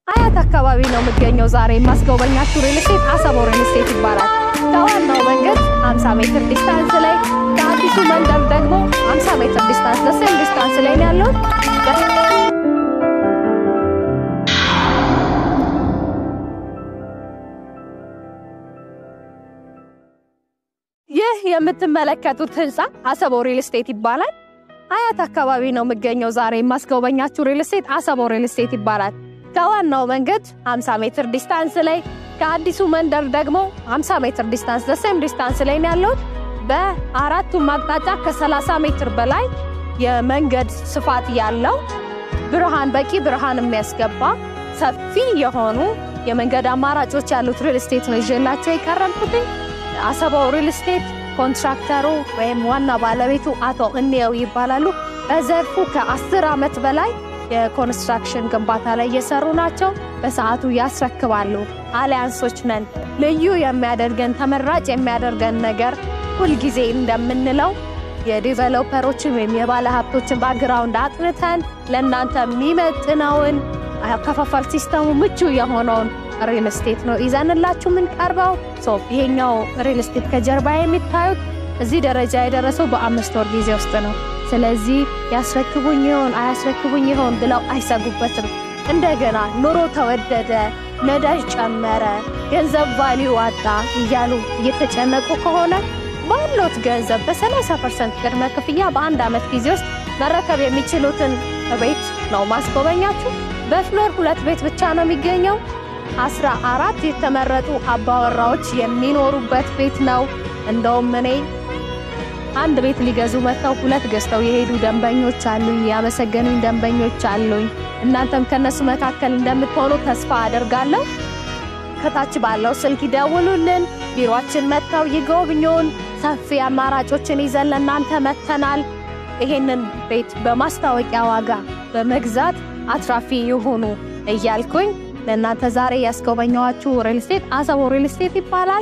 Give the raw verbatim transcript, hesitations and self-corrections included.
አያት አካባቢ ነው የምገኘው ዛሬ ማስጎበኛችሁ ሪል ስቴት አሰቦ ሪል ስቴት ይባላል። ከዋናው መንገድ ሃምሳ ሜትር ዲስታንስ ላይ ከአዲሱ መንደር ደግሞ ሃምሳ ሜትር ዲስታንስ ደሴም ዲስታንስ ላይ ነው ያለው። ይህ የምትመለከቱት ህንጻ አሰቦ ሪል ስቴት ይባላል። አያት አካባቢ ነው የምገኘው ዛሬ ማስጎበኛችሁ ሪል ስቴት አሰቦ ሪል ስቴት ይባላል። ከዋናው መንገድ ሃምሳ ሜትር ዲስታንስ ላይ ከአዲሱ መንደር ደግሞ ሃምሳ ሜትር ዲስታንስ ደሴም ዲስታንስ ላይ ነው ያለው። በአራቱም አቅጣጫ ከሰላሳ ሜትር በላይ የመንገድ ስፋት ያለው ብርሃን በቂ ብርሃን የሚያስገባ ሰፊ የሆኑ የመንገድ አማራጮች ያሉት ሪል ስቴት ነው ይዤላችሁ የቀረብኩት። አሰቦ ሪል ስቴት ኮንትራክተሩ ወይም ዋና ባለቤቱ አቶ እንየው ይባላሉ። በዘርፉ ከአስር ዓመት በላይ የኮንስትራክሽን ግንባታ ላይ እየሰሩ ናቸው። በሰዓቱ ያስረክባሉ። አሊያንሶች ነን። ልዩ የሚያደርገን ተመራጭ የሚያደርገን ነገር ሁሉ ጊዜ እንደምንለው የዲቨሎፐሮችን ወይም የባለ ሀብቶችን ባክግራውንድ አጥንተን ለእናንተ የሚመጥነውን አከፋፋል ሲስተሙ ምቹ የሆነውን ሪል ስቴት ነው ይዘንላችሁ ምን ቀርበው። ሶ ይሄኛው ሪል ስቴት ከጀርባ የሚታዩት እዚህ ደረጃ የደረሰው በአምስት ወር ጊዜ ውስጥ ነው። ስለዚህ ያስረክቡኝ ይሆን አያስረክቡኝ ይሆን ብለው አይሰጉበትም። እንደገና ኑሮ ተወደደ፣ ነዳጅ ጨመረ፣ ገንዘብ ቫልዩ አጣ እያሉ እየተጨነቁ ከሆነ ባሉት ገንዘብ በሰላሳ ፐርሰንት ቅድመ ክፍያ በአንድ ዓመት ጊዜ ውስጥ መረከብ የሚችሉትን ቤት ነው ማስጎበኛችሁ። በፍሎር ሁለት ቤት ብቻ ነው የሚገኘው። አስራ አራት የተመረጡ አባወራዎች የሚኖሩበት ቤት ነው። እንደውም እኔ አንድ ቤት ሊገዙ መጥተው ሁለት ገዝተው የሄዱ ደንበኞች አሉኝ፣ ያመሰገኑኝ ደንበኞች አሉኝ። እናንተም ከነሱ መካከል እንደምትሆኑ ተስፋ አደርጋለሁ። ከታች ባለው ስልክ ይደውሉልን፣ ቢሮአችን መጥተው ይጎብኙን። ሰፊ አማራጮችን ይዘን ለእናንተ መተናል። ይሄንን ቤት በማስታወቂያ ዋጋ በመግዛት አትራፊ ይሁኑ እያልኩኝ ለእናንተ ዛሬ ያስጎበኛችሁ ሪል ስቴት አሰቦ ሪል ስቴት ይባላል።